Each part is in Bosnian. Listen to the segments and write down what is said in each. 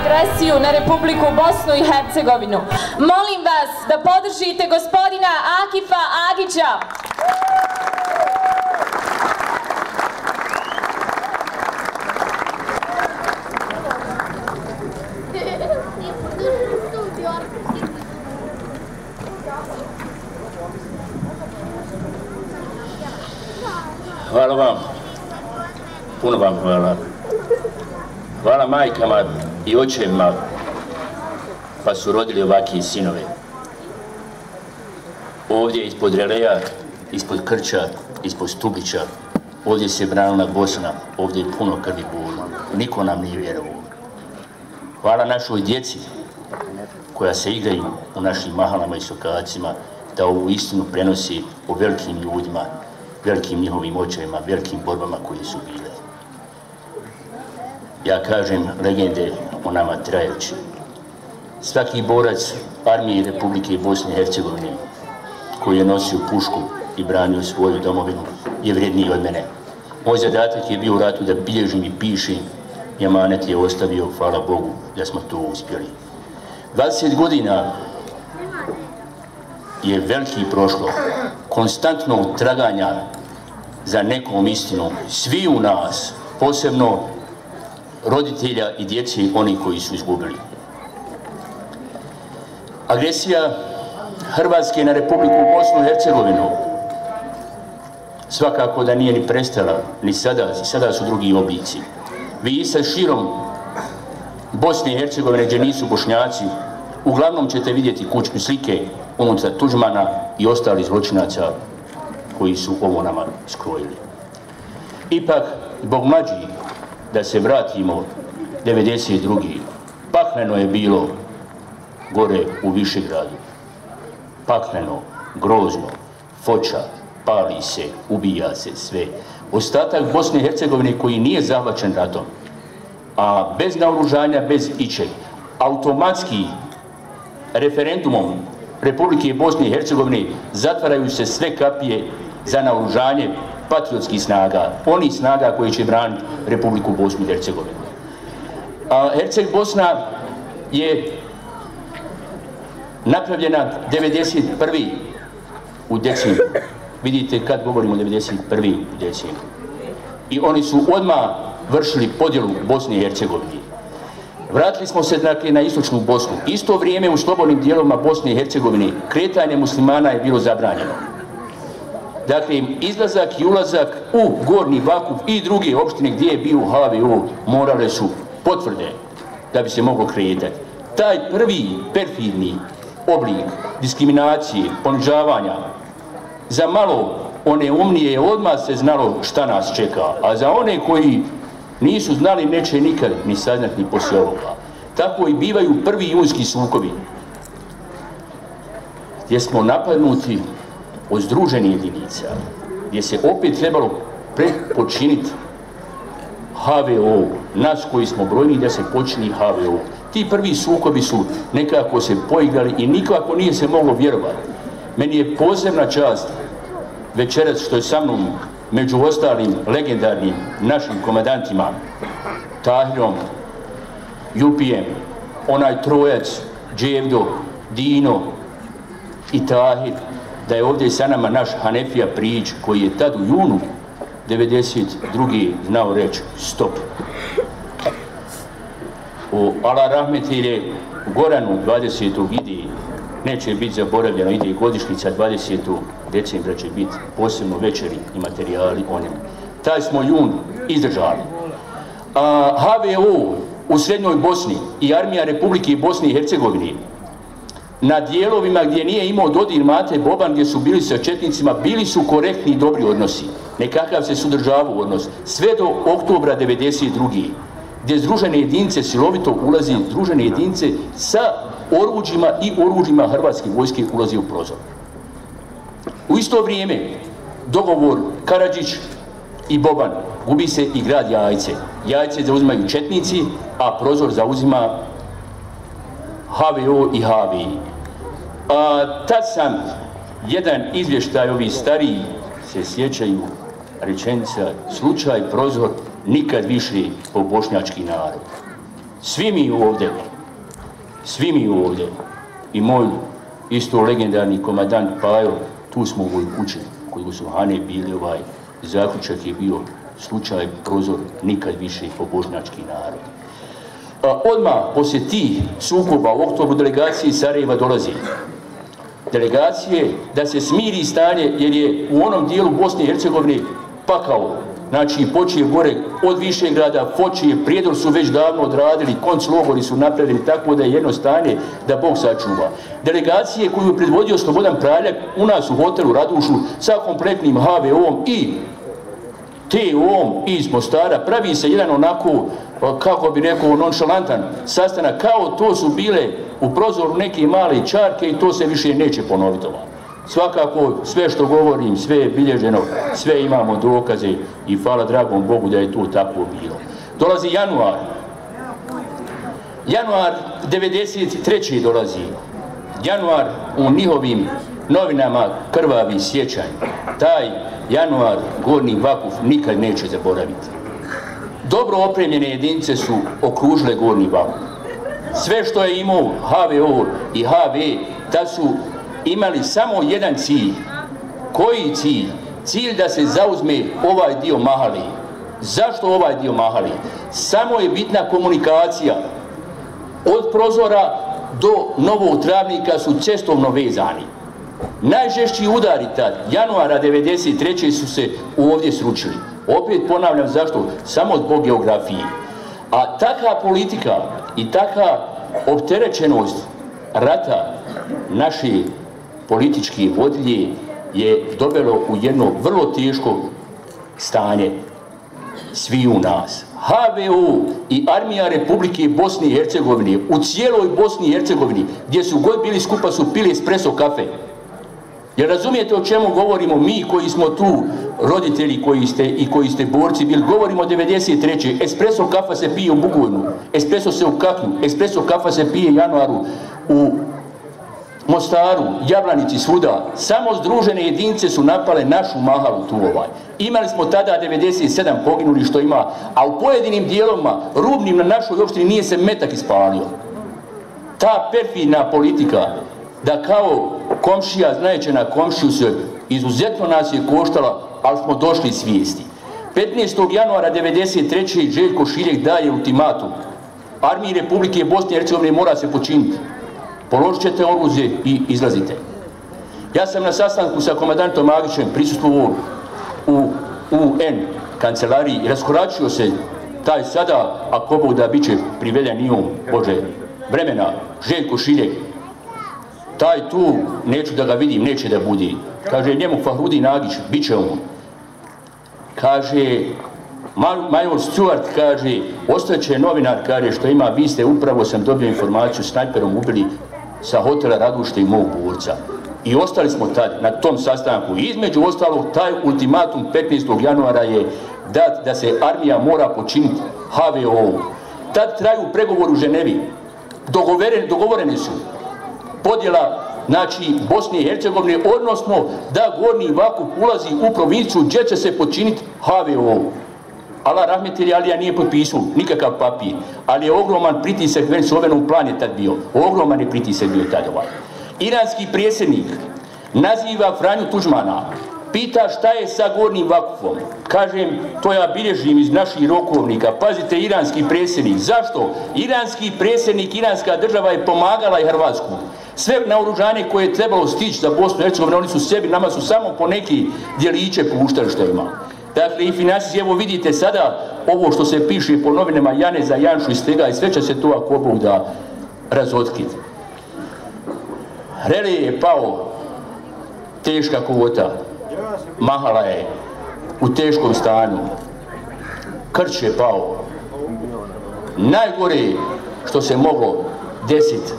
agresiju na Republiku Bosnu i Hercegovinu. Molim vas da podržite gospodina Akifa Agića. Hvala vam, puno vam hvala. Hvala majkama i očevima pa su rodili ovakvi sinove. Ovdje ispod Releja, ispod Krča, ispod Stubića, ovdje se branila Bosna, ovdje je puno krvi boli. Niko nam nije vjerovao. Hvala našoj djeci koja se igraju u našim mahalama i sokacima, da ovu istinu prenosi o velikim ljudima, velikim njihovim očevima, velikim borbama koje su bile. Ja kažem legende o nama trajući. Svaki borac armije Republike Bosne i Hercegovine koji je nosio pušku i branio svoju domovinu je vrijedniji od mene. Moj zadatak je bio u ratu da bilježim i pišem i amanet je ostavio, hvala Bogu, da smo to uspjeli. 20 godina je veliki prošlo, konstantnog traganja za nekom istinom, svi u nas, posebno roditelja i djece, oni koji su izgubili. Agresija Hrvatske na Republiku Bosnu i Hercegovinu svakako da nije ni prestala, ni sada su drugi oblici. Vi sad širom Bosne i Hercegovine, gdje nisu Bošnjaci, uglavnom ćete vidjeti kućne slike unutar Tuđmana i ostalih zločinaca koji su ovo nama skrojili. Ipak, zbog mlađi, da se vratimo 92. Pakleno je bilo gore u Višegradu. Pakleno, grozno, foča, pali se, ubija se sve. Ostatak Bosne i Hercegovine koji nije zahvaćen ratom, a bez naoružanja, bez ičeg, automatski referendumom Republike Bosne i Hercegovine zatvaraju se sve kapije za naoružanje patriotskih snaga, onih snaga koji će braniti Republiku Bosnu i Hercegovinu. Herceg Bosna je napravljena 91. u decembru. Vidite kad govorimo 91. u decembru. I oni su odmah vršili podjelu Bosne i Hercegovine. Vratili smo se dakle na istočnu Bosnu. Isto vrijeme u slobodnim dijelovima Bosne i Hercegovine kretanje muslimana je bilo zabranjeno. Dakle, izlazak i ulazak u Gornji Vakuf i druge opštine gdje je bio HVO morale su potvrde da bi se moglo kretati. Taj prvi perfidni oblik diskriminacije, ponižavanja, za malo one umnije odmah se znalo šta nas čeka, a za one koji nisu znali neće nikad ni saznat ni poslije ovoga. Tako i bivaju prvi junski sukobi, gdje smo napadnuti od združenih jedinica, gdje se opet trebalo počiniti HVO, nas koji smo brojni da se počini HVO. Ti prvi sukobi su nekako se poigrali i nikako nije se moglo vjerovati. Meni je posebna čast večeras što je sa mnom među ostalim legendarnim našim komandantima Tahirom, Jupijem, onaj trojac, Dževdo, Dino i Tahir, da je ovdje sa nama naš Hanefija Prijić koji je tad u junu 92. znao reći stop. U Ala Rahmetilje u Goranu 20. ide, neće biti zaboravljeno, ide godišnjica 20. decembra će biti posebno večeri i materijali o njemu. Taj smo jun izdržali. HVO u Srednjoj Bosni i armija Republike Bosne i Hercegovine na dijelovima gdje nije imao dodir Mate Boban, gdje su bili sa četnicima, bili su korektni i dobri odnosi. Nekakav se sudržavao odnos. Sve do oktobra 92. gdje združene jedinice silovito ulazi, združene jedinice sa oruđima i oruđima Hrvatske vojske ulazi u Prozor. U isto vrijeme dogovor Karadžić i Boban, gubi se i grad Jajce. Jajce zauzimaju četnici, a Prozor zauzima HVO i HVI. Tad sam jedan izvještaj, ovi stariji se sjećaju rečenica slučaj Prozor nikad više po bošnjački narod. svi mi ovdje i moj isto legendarni komandant Pajo, tu smo u ovoj kući koji su Hane bili, zaključak je bio slučaj prozor nikad više po bošnjački narod. Odmah poslije tih sukoba u oktobru delegacije iz Sarajeva dolazi. Delegacije da se smiri stanje jer je u onom dijelu Bosne i Hercegovine pakao. Znači počije gore od Višegrada, Fočije, Prijedor su već davno odradili, konclogori su napravili, tako da je jedno stanje da Bog sačuva. Delegacije koju je predvodio Slobodan Praljak u nas u hotelu Radušu sa kompletnim HVO-om i TO-om iz Mostara pravi se jedan onako, kako bi rekao, nonšalantan sastanak, kao to su bile u prozoru neke male čarke i to se više neće ponoviti. Svakako, sve što govorim, sve je bilježeno, sve imamo dokaze i hvala dragom Bogu da je to tako bilo. Dolazi januar. Januar 93. dolazi. Januar u njihovim novinama krvavi sjećanj. Taj januar Gornji Vakuf nikad neće zaboraviti. Dobro opremljene jedinice su okružile Gornji Vakuf. Sve što je imao HVO i HV, da su imali samo jedan cilj. Koji cilj? Cilj da se zauzme ovaj dio Mahalije. Zašto ovaj dio Mahalije? Samo je bitna komunikacija. Od prozora do Novog Travnika su cestovno vezani. Najžešći udari tad, januara 93. su se ovdje sručili. Opet ponavljam zašto, samo zbog geografije. A takva politika i takva opterećenost rata naše političke vodilje je dovelo u jedno vrlo teško stanje sviju nas. HVO i Armija Republike Bosne i Hercegovine u cijeloj Bosni i Hercegovini gdje su god bili skupa su pili espresso kafe. Jer razumijete o čemu govorimo mi koji smo tu roditelji koji ste borci bili, govorimo o 93. Espresso kafa se pije u Bugojnu, espresso se u Kaknu, espresso kafa se pije januaru u Mostaru, Jablanici, svuda. Samo združene jedinice su napale našu Mahalu tu Imali smo tada 97 poginuli što ima, a u pojedinim dijelovima, rubnim na našoj opštini nije se metak ispalio. Ta perfidna politika da kao komšija, znajući na komšiju se, izuzetno nas je koštala, ali smo došli svijesti. 15. januara 93. Željko Šiljeg daje ultimatum. Armiji Republike Bosne i Hercegovine mora se počiniti. Položit ćete oružje i izlazite. Ja sam na sastanku sa komandantom Magićem prisustvovao u UN kancelariji i raskoračio se taj sada, ako Bog da bit će priveden i on, Bože, vremena, Željko Šiljeg. Taj tu, neću da ga vidim, neće da budi. Kaže njemu Fahrudin Agić, bit će on. Kaže, major Stuart, kaže, ostaće novinar, kaže, što ima, vi ste upravo, sam dobio informaciju, snajperom ubili sa hotela Radušte i mog borca. I ostali smo tad, na tom sastanku. Između ostalog, taj ultimatum 15. januara je dat da se armija mora počiniti HVO. Tad traju pregovori u Ženevi. Dogovoreni su podjela, znači, Bosne i Hercegovine, odnosno da Gornji Vakuf ulazi u provinciju gdje će se počiniti HVO. Allah rahmetli Alija nije potpisao nikakav papir, ali je ogroman pritisak, već Slovenov plan je tad bio, ogroman je pritisak bio tad Iranski predsjednik naziva Franju Tuđmana, pita šta je sa Gornjim Vakufom. Kažem, to ja bilježim iz naših rokovnika. Pazite, iranski predsjednik. Zašto? Iranski predsjednik, iranska država je pomagala i Hrvatsku. Sve naoružanje koje je trebalo stići za Bosnu i Hercegovinu, oni su sebi, nama su samo po neki djeliće puštali što ima. Dakle, i financijski, evo vidite sada ovo što se piše po novinama Jane za Janšu i Stega i sve će se to ako Bog da razotkriti. Relije je pao, teška kvota. Mahala je u teškom stanju. Krč je pao. Najgore što se moglo desiti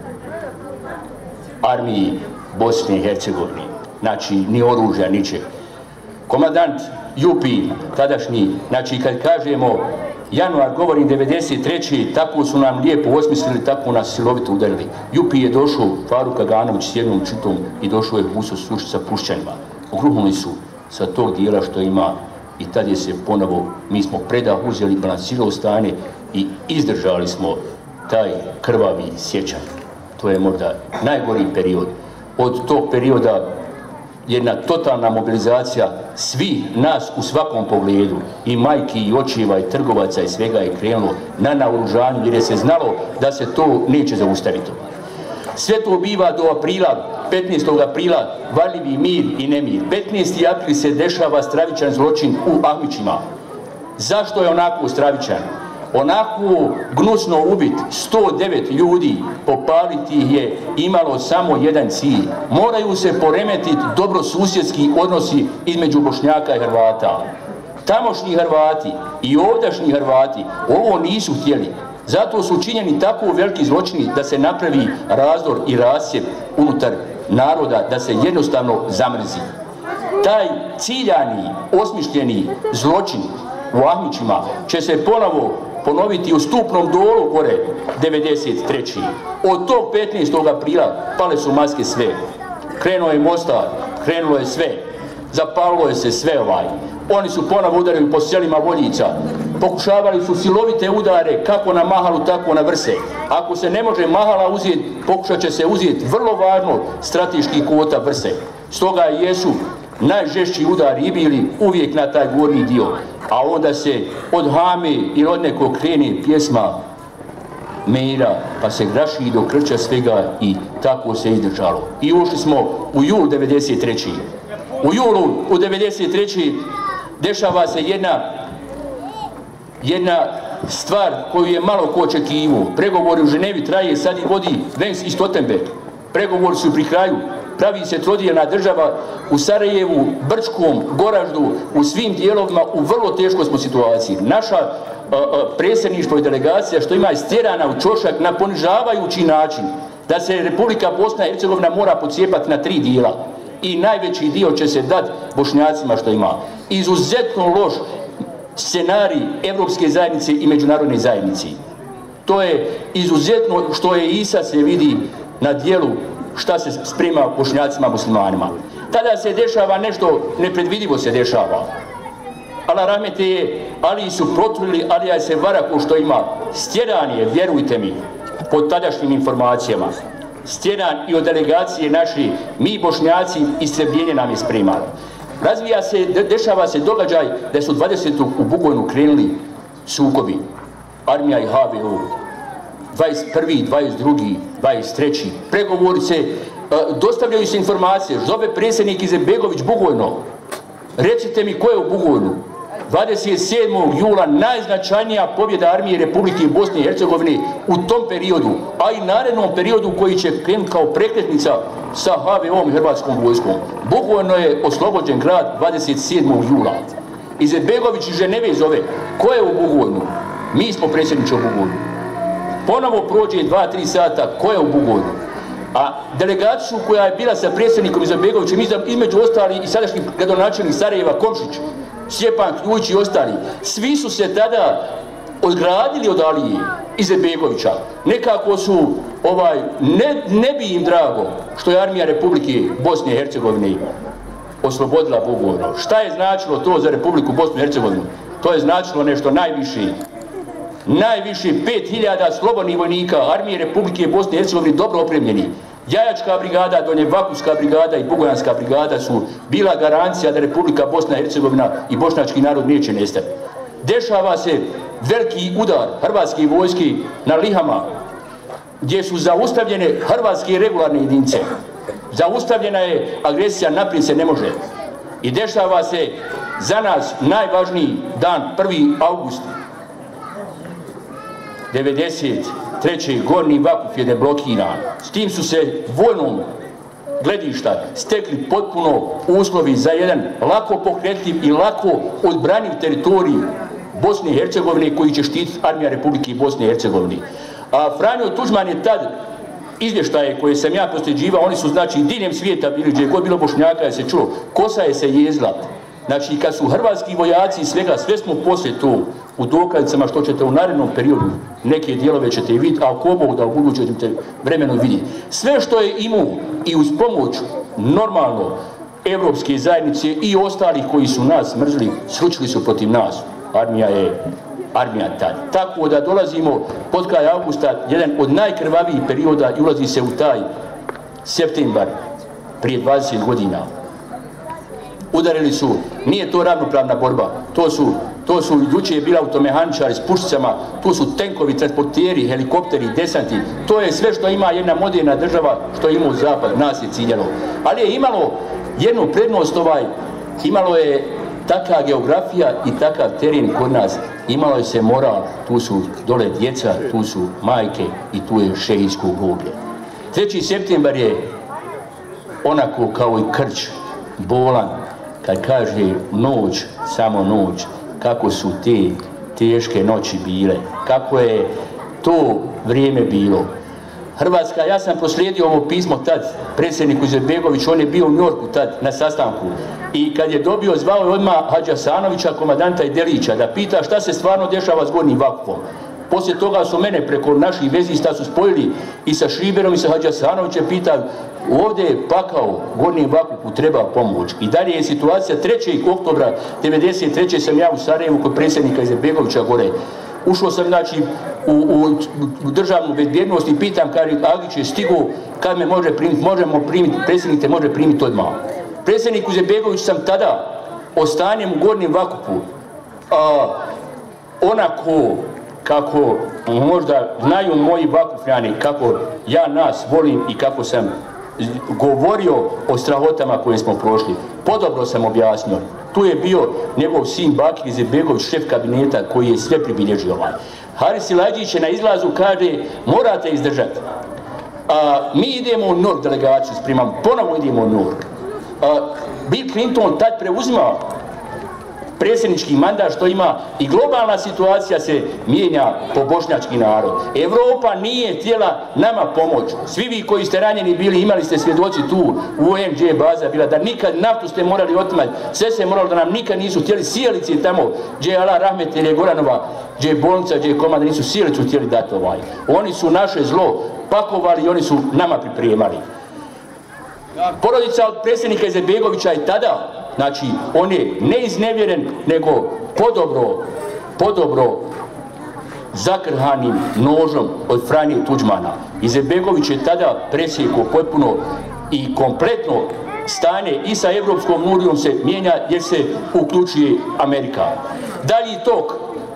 armiji Bosne i Hercegovine. Znači, ni oružja, ničeg. Komandant Jupi, tadašnji, znači kad kažemo januar, govorim 93. tako su nam lijepo osmislili, tako nas silovito udarili. Jupi je došao, Faruk Aganović s jednom čitom i došao je Buso Suši sa pušćanima. Ogruhnuli su sa tog dijela što ima i tad je se ponovo, mi smo predah uzeli, balansiralo stanje i izdržali smo taj krvavi sjećanj. To je možda najgori period. Od tog perioda jedna totalna mobilizacija svih nas u svakom pogledu, i majki, i očeva, i trgovaca, i svega je krenulo na naoružanju, jer je se znalo da se to neće zaustaviti. Sve to biva do aprila, 15. aprila, varljivi mir i nemir. 15. april se dešava stravičan zločin u Ahmićima. Zašto je onako stravičan? Onako gnusno ubit 109 ljudi, popaliti ih je imalo samo jedan cilj. Moraju se poremetiti dobrosusjedski odnosi između Bošnjaka i Hrvata. Tamošnji Hrvati i ovdašnji Hrvati ovo nisu htjeli. Zato su činjeni tako veliki zločini da se napravi razdor i rasjeb unutar naroda, da se jednostavno zamrzi. Taj ciljani, osmišljeni zločin u Ahmićima će se ponovo ponoviti u Stupnom Dolu gore 93. Od tog 15. aprila pale su maske sve. Krenuo je Mostar, krenulo je sve. Zapalilo je se sve Oni su ponovo udarili po selima Voljica. Pokušavali su silovite udare kako na Mahalu, tako na Vrse. Ako se ne može Mahala uzeti, pokušat će se uzeti vrlo važno strateški kota Vrse. Stoga jesu najžešći udari i bili uvijek na taj gornji dio. A onda se od Hame ili od nekog krene pjesma Mera, pa se graši do krča svega i tako se izdržalo. I ušli smo u jul 93. U julu u 93. dešava se jedna stvar koju je malo ko očekivao. Pregovori u Ženevi traje, sad i vodi Vens i Stoltenberg. Pregovori su pri kraju. Pravi se trodijelna država u Sarajevu, Brčkom, Goraždu, u svim dijelovima, u vrlo teškoj smo situaciji. Naša predsjedništvo i delegacija što ima je stjerana u ćošak na ponižavajući način da se Republika Bosna i Hercegovina mora pocijepati na 3 dijela. I najveći dio će se dati Bošnjacima što ima. Izuzetno loš scenarij Evropske zajednice i međunarodne zajednice. To je izuzetno što je i sad se vidi na dijelu šta se sprema Bošnjacima, muslimanima. Tada se dešava nešto, nepredvidivo se dešava. Allah rahmete je, Ali su proturili, Alija se vara ko što ima. Stjeran je, vjerujte mi, pod tadašnjim informacijama. Stjeran i od delegacije naši, mi Bošnjaci, istrebljenje nam je spremano. Dešava se događaj da su 20. u Bugojnu krenuli sukobi. Armija i HVO. 21., 22., 23. Pregovori se, dostavljaju se informacije. Zove predsjednik Izetbegović Bugojno. Recite mi ko je u Bugojnu? 27. jula najznačajnija pobjeda armije Republike Bosne i Hercegovine u tom periodu, a i narednom periodu koji će krenuti kao prekretnica sa HVO-om i Hrvatskom vojskom. Bugojno je oslobođen grad 27. jula. Izetbegović iz Ženeve zove. Ko je u Bugojnu? Mi smo predsjedniče u Bugojnu. Ponovo prođe 2-3 sata, ko je u Bugojnu? A delegaciju koja je bila sa predsjednikom Izetbegovićem, između ostali i sadašnji gradonačelnik Sarajeva Komšić, Stjepan Kljujić i ostali, svi su se tada odgradili od Alije Izetbegovića. Nekako su, ne bi im drago što je armija Republike Bosne i Hercegovine oslobodila Bugojno. Šta je značilo to za Republiku Bosnu i Hercegovinu? To je značilo nešto najviše. Najviše 5000 slobodnih vojnika armije Republike Bosne i Hercegovine dobro opremljeni. Jajačka brigada, Donjevakovska brigada i Bugojanska brigada su bila garancija da Republika Bosna i Hercegovina i bošnjački narod neće nestati. Dešava se veliki udar hrvatske vojske na Lihama, gdje su zaustavljene hrvatske regularne jedinice. Zaustavljena je agresija, naprijed se ne može. I dešava se za nas najvažniji dan, 1. august 93. Gornji Vakuf je deblokiran. S tim su se vojnom gledišta stekli potpuno uslovi za jedan lako pokretljiv i lako odbraniv teritorij Bosne i Hercegovine koji će štititi armija Republike Bosne i Hercegovine. A Franjo Tuđman je tad izvještaje koje sam ja prosljeđivao, oni su znači diljem svijeta bili, gdje je god bilo Bošnjaka je se čulo, kosa je se jezla. Znači kad su hrvatski vojaci i svega, sve smo poslije to u dokazicama što ćete u narednom periodu, neke dijelove ćete vidjeti, a ako Bog da u budućem ćete vremenu vidjeti. Sve što je imao i uz pomoć normalno Evropske zajednice i ostalih koji su nas mrzili, sručili su protiv nas. Armija tad. Tako da dolazimo pod kraj avgusta, jedan od najkrvavijih perioda i ulazi se u taj septembar prije 20 godina. Udarili su, nije to ravnopravna borba, to su jučer je bila automehaničari s pušicama, tu su tenkovi, transporteri, helikopteri, desanti, to je sve što ima jedna moderna država, što ima u zapad, nas je ciljalo. Ali je imalo jednu prednost imalo je takva geografija i takav teren kod nas, imalo je se moral, tu su dole djeca, tu su majke i tu je šehidsko groblje. 3. septembar je onako kao i krč, bolan, kad kaže noć, samo noć, kako su te teške noći bile, kako je to vrijeme bilo. Hrvatska, ja sam proslijedio ovo pismo tad predsjedniku Izetbegoviću, on je bio u New Yorku tad na sastanku i kad je dobio, zvao je odmah Hadži Hasanovića, komandanta Delića, da pita šta se stvarno dešava s Gornjim Vakufom. Poslije toga su mene preko naših vezista su spojili i sa Šiberom i sa Hadži Hasanovićem, pitali ovdje je pakao, Gornjem Vakufu treba pomoć. I dalje je situacija 3. oktobra 1993. sam ja u Sarajevu kod predsjednika Izetbegovića gore. Ušao sam znači u državnu bezbjednost i pitam kad Agić je stigao, kad me može primiti, možemo primiti, predsjednik te može primiti odmah. Predsjedniku Izetbegoviću sam tada o stanjem u Gornjem Vakufu onako kako možda znaju moji Vakufljani, kako ja nas volim i kako sam govorio o strahotama koje smo prošli. Podobro sam objasnio. Tu je bio njegov sin Bakir Izetbegović, šef kabineta, koji je sve pribilježio Haris Silajdžić je na izlazu kaže, morate izdržati. Mi idemo u New York delegaciju, spremam, ponovo idemo u New York. Bill Clinton tad preuzima predsjednički mandat što ima i globalna situacija se mijenja po bošnjački narod. Evropa nije htjela nama pomoć. Svi vi koji ste ranjeni bili, imali ste svjedoci tu u OMG baza bila, da nikad naftu ste morali otimati, sve se moralo da nam nikad nisu htjeli sjelice tamo, gdje je Allah Rahmet ili Goranova, gdje je bolnica, gdje je komanda, nisu sjelicu htjeli dati Oni su naše zlo pakovali i oni su nama pripremali. Porodica od predsjednika Izetbegovića je tada, znači, on je ne iznevjeren, nego podobro zakrhanim nožom od Franje Tuđmana. Izetbegović je tada presjekao potpuno i kompletno stanje i sa Evropskom unijom se mijenja jer se uključuje Amerika. Dalji tok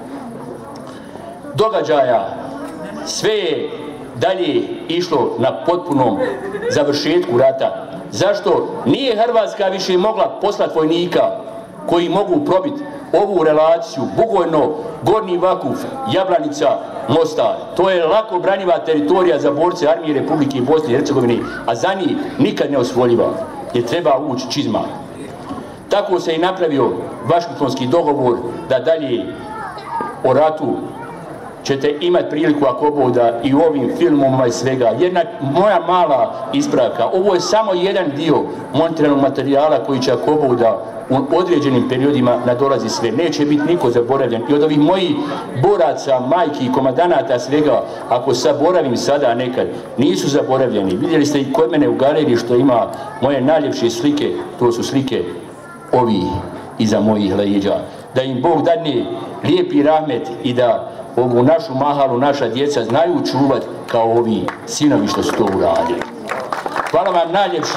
događaja, sve je dalje išlo na potpunom završetku rata. Zašto nije Hrvatska više mogla poslati vojnika koji mogu probiti ovu relaciju Bugojno, Gornji Vakuf, Jablanica, Mostar? To je lako branjiva teritorija za borce armije Republike Bosne i Hercegovine, a za njih nikad ne osvojljiva, jer treba ući čizma. Tako se i napravio Vašingtonski dogovor da dalje o ratu ćete imati priliku ako Bog da i u ovim filmovima i svega. Jedna moja mala ispravka, ovo je samo jedan dio montirnog materijala koji će ako Bog da u određenim periodima nadolazi sve. Neće biti niko zaboravljen. I od ovih mojih boraca, majki i komandanata svega, ako zaboravim sada nekad, nisu zaboravljeni. Vidjeli ste i kod mene u galeriji što ima moje najljepše slike, to su slike ovih iza mojih leđa. Da im Bog dadne lijepi rahmet i da ovu našu mahalu, naša djeca znaju čuvati kao ovi sinovi što su to uradili. Hvala vam najljepše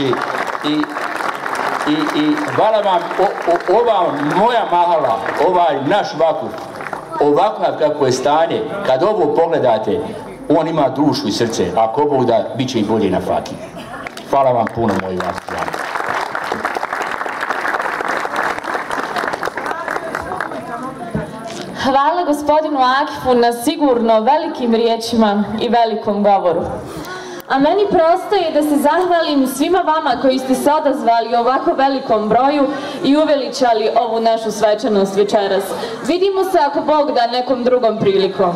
i hvala vam ova moja mahala, ovaj naš Vakuf, ovakav kako je stanje, kad ovo pogledate, on ima dušu i srce, ako Bog da, bit će i bolje na faki. Hvala vam puno, moji Vakufljani. Hvala gospodinu Akifu na sigurno velikim riječima i velikom govoru. A meni prostoje da se zahvalim svima vama koji ste se odazvali u ovako velikom broju i uveličali ovu našu svečanost večeras. Vidimo se ako Bog da nekom drugom prilikom.